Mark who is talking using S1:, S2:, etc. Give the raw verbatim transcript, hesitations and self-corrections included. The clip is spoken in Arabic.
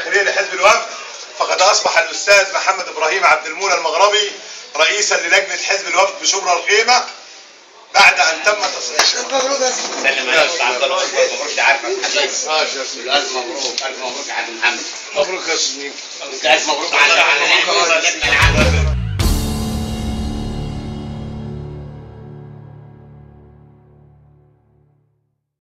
S1: الداخليه لحزب الوفد، فقد اصبح الاستاذ محمد ابراهيم عبد المولى المغربي رئيسا للجنه حزب الوفد بشبرا الخيمه بعد ان تم تصريحه.
S2: سلم على استاذ عبد الله، مبروك عارفك حبيبي. الف مبروك، الف مبروك يا عبد محمد.
S3: مبروك يا استاذ.
S2: الف مبروك على على